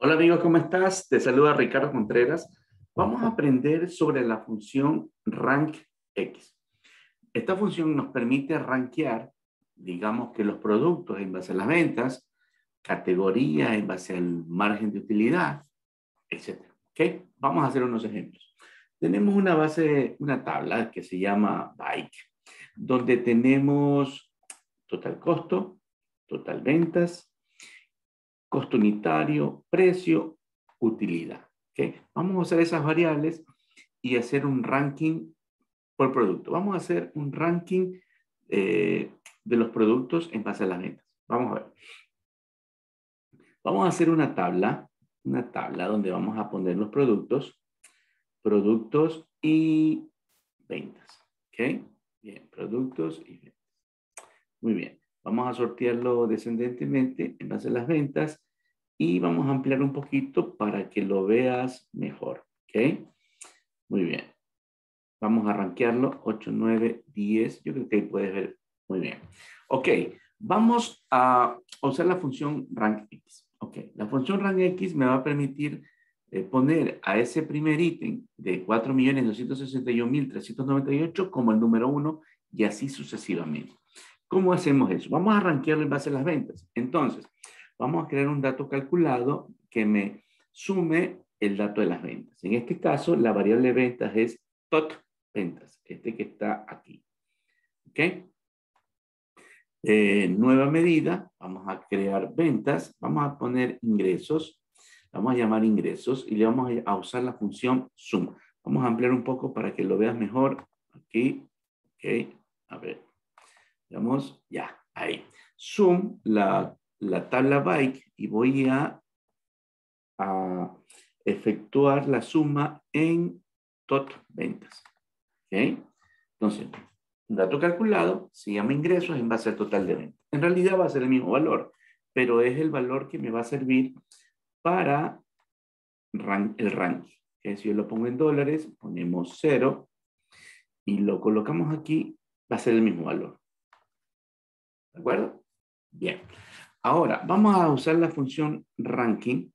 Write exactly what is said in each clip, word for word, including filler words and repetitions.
Hola amigos, ¿cómo estás? Te saluda Ricardo Contreras. Vamos a aprender sobre la función RankX. Esta función nos permite rankear, digamos que los productos en base a las ventas, categorías en base al margen de utilidad, etcétera. ¿Ok? Vamos a hacer unos ejemplos. Tenemos una base, una tabla que se llama Bike, donde tenemos total costo, total ventas, costo unitario, precio, utilidad. ¿Okay? Vamos a usar esas variables y hacer un ranking por producto. Vamos a hacer un ranking eh, de los productos en base a las ventas. Vamos a ver. Vamos a hacer una tabla, una tabla donde vamos a poner los productos, productos y ventas. ¿Ok? Bien, productos y ventas. Muy bien. Vamos a sortearlo descendentemente en base a las ventas y vamos a ampliar un poquito para que lo veas mejor. ¿Ok? Muy bien. Vamos a rankearlo ocho, nueve, diez. Yo creo que ahí puedes ver muy bien. Ok. Vamos a usar la función RankX. Ok. La función RankX me va a permitir eh, poner a ese primer ítem de cuatro millones doscientos sesenta y un mil trescientos noventa y ocho como el número uno y así sucesivamente. ¿Cómo hacemos eso? Vamos a rankearlo en base a las ventas. Entonces, vamos a crear un dato calculado que me sume el dato de las ventas. En este caso, la variable de ventas es tot ventas, este que está aquí. ¿Ok? Eh, nueva medida, vamos a crear ventas, vamos a poner ingresos, vamos a llamar ingresos y le vamos a usar la función sum. Vamos a ampliar un poco para que lo veas mejor. Aquí, ok, a ver. Vamos, ya, ahí. Sum la, la tabla Bike y voy a, a efectuar la suma en tot ventas. ¿Ok? Entonces, un dato calculado se llama ingresos en base al total de ventas. En realidad va a ser el mismo valor, pero es el valor que me va a servir para ran el ranking. ¿Okay? Si yo lo pongo en dólares, ponemos cero y lo colocamos aquí, va a ser el mismo valor. ¿De acuerdo? Bien. Ahora, vamos a usar la función ranking,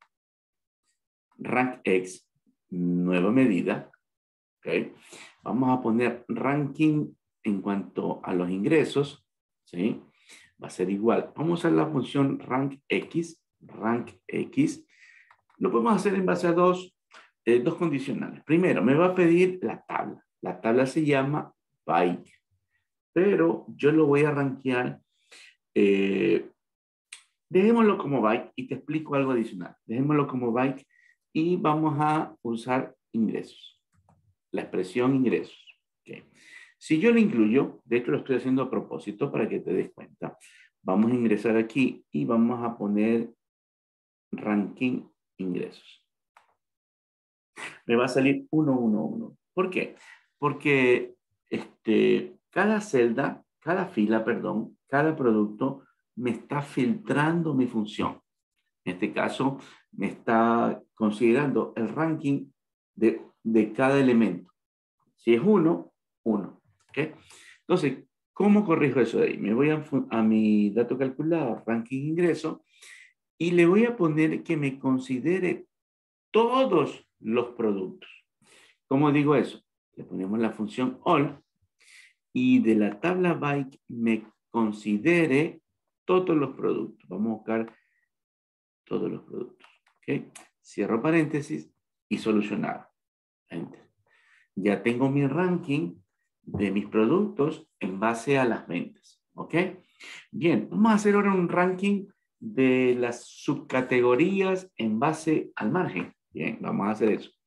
RankX, nueva medida. ¿Okay? Vamos a poner ranking en cuanto a los ingresos. ¿Sí? Va a ser igual. Vamos a usar la función RankX, RankX. Lo podemos hacer en base a dos, eh, dos condicionales. Primero, me va a pedir la tabla. La tabla se llama Bike, pero yo lo voy a rankear. Eh, Dejémoslo como Bike y te explico algo adicional. Dejémoslo como Bike y vamos a usar ingresos. La expresión ingresos. Okay. Si yo lo incluyo, de hecho lo estoy haciendo a propósito para que te des cuenta. Vamos a ingresar aquí y vamos a poner ranking ingresos. Me va a salir uno, uno, uno. ¿Por qué? Porque este, cada celda, cada fila, perdón, cada producto me está filtrando mi función. En este caso, me está considerando el ranking de, de cada elemento. Si es uno, uno. ¿Okay? Entonces, ¿cómo corrijo eso de ahí? Me voy a, a mi dato calculado, ranking ingreso, y le voy a poner que me considere todos los productos. ¿Cómo digo eso? Le ponemos la función all y de la tabla Bike me considere todos los productos. Vamos a buscar todos los productos. ¿Okay? Cierro paréntesis y solucionado. Enter. Ya tengo mi ranking de mis productos en base a las ventas. ¿Ok? Bien, vamos a hacer ahora un ranking de las subcategorías en base al margen. Bien, vamos a hacer eso.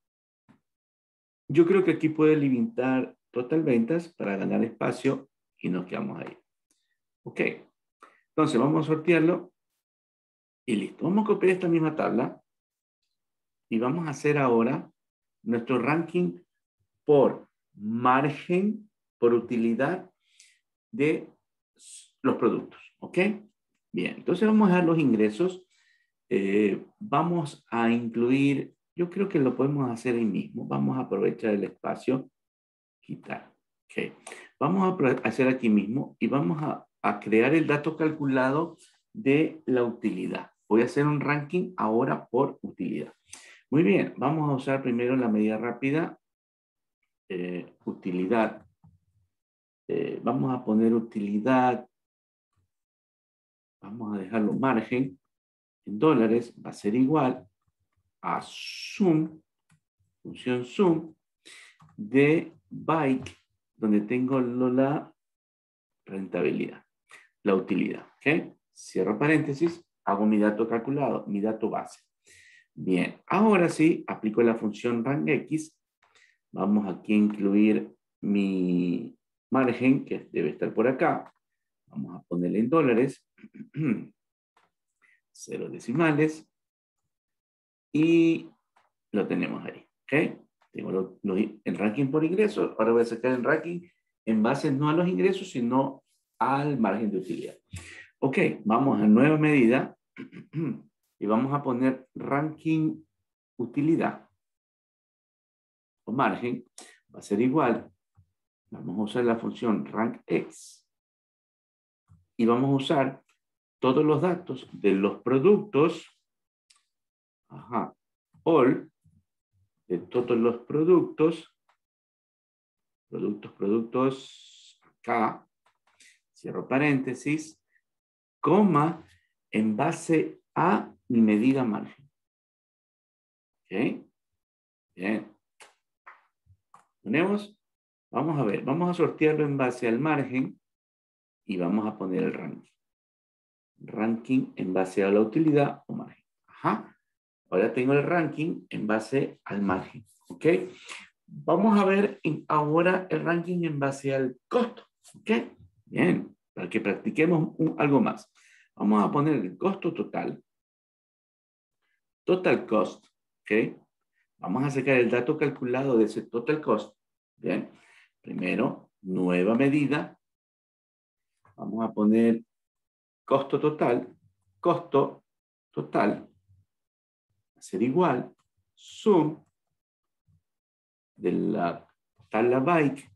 Yo creo que aquí puede limitar total ventas para ganar espacio y nos quedamos ahí. Ok, entonces vamos a sortearlo y listo. Vamos a copiar esta misma tabla y vamos a hacer ahora nuestro ranking por margen, por utilidad de los productos. ¿Ok? Bien, entonces vamos a dar los ingresos. Eh, vamos a incluir, yo creo que lo podemos hacer ahí mismo. Vamos a aprovechar el espacio. Quitar. Ok. Vamos a hacer aquí mismo y vamos a, a crear el dato calculado de la utilidad. voy a hacer un ranking ahora por utilidad. Muy bien, vamos a usar primero la medida rápida. Eh, utilidad. Eh, vamos a poner utilidad. Vamos a dejarlo margen en dólares. Va a ser igual a sum, función sum, de bike, donde tengo la rentabilidad, la utilidad. ¿Ok? Cierro paréntesis, hago mi dato calculado, mi dato base. Bien, ahora sí, aplico la función RANX. Vamos aquí a incluir mi margen, que debe estar por acá. Vamos a ponerle en dólares. Cero decimales. Y lo tenemos ahí. ¿Ok? Tengo lo, lo, el ranking por ingresos. Ahora voy a sacar el ranking en base no a los ingresos, sino al margen de utilidad. Ok, vamos a nueva medida. Y vamos a poner ranking utilidad o margen. Va a ser igual. Vamos a usar la función RankX. Y vamos a usar todos los datos de los productos. Ajá. All. De todos los productos. Productos, productos. Acá. Cierro paréntesis. Coma. En base a mi medida margen. ¿Ok? Bien. Ponemos. Vamos a ver. Vamos a sortearlo en base al margen. Y vamos a poner el ranking. Ranking en base a la utilidad o margen. Ajá. Ahora tengo el ranking en base al margen. ¿Ok? Vamos a ver en, ahora el ranking en base al costo. ¿Ok? Bien. Para que practiquemos un, algo más. Vamos a poner el costo total. Total cost. ¿Ok? Vamos a sacar el dato calculado de ese total cost. Bien. Primero, nueva medida. Vamos a poner costo total. Costo total. Va a ser igual. Sum de la tabla bike.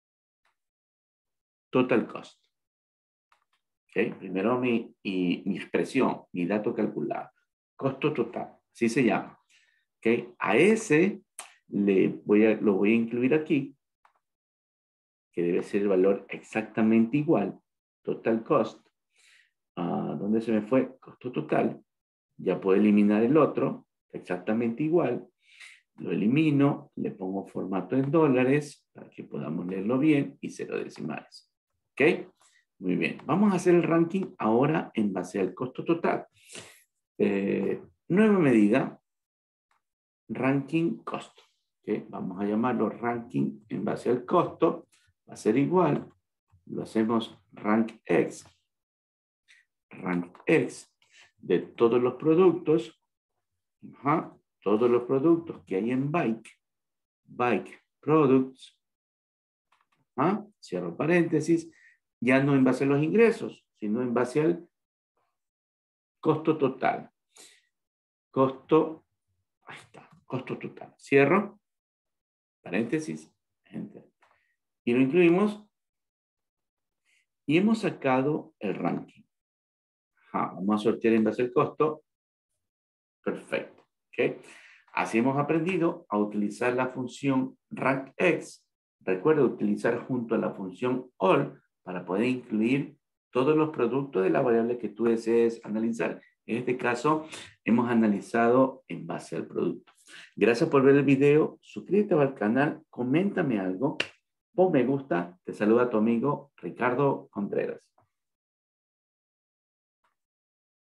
Total cost. ¿Ok? Primero mi, y, mi expresión, mi dato calculado. Costo total. Así se llama. ¿Ok? A ese le voy a, lo voy a incluir aquí, que debe ser el valor exactamente igual. Total cost. Uh, ¿Dónde se me fue? Costo total. Ya puedo eliminar el otro, exactamente igual. Lo elimino, le pongo formato en dólares para que podamos leerlo bien y cero decimales. ¿Ok? Muy bien. Vamos a hacer el ranking ahora en base al costo total. Eh, nueva medida, ranking costo. ¿Okay? Vamos a llamarlo ranking en base al costo. Va a ser igual. Lo hacemos RankX. RankX de todos los productos. Ajá, todos los productos que hay en Bike. Bike Products. Ajá, cierro paréntesis. Ya no en base a los ingresos, sino en base al costo total. Costo, ahí está, costo total. Cierro, paréntesis, enter. Y lo incluimos. Y hemos sacado el ranking. Ajá, vamos a sortear en base al costo. Perfecto. ¿Okay? Así hemos aprendido a utilizar la función RankX. Recuerda utilizar junto a la función all para poder incluir todos los productos de la variable que tú desees analizar. En este caso, hemos analizado en base al producto. Gracias por ver el video. Suscríbete al canal, coméntame algo, pon me gusta. Te saluda tu amigo Ricardo Contreras.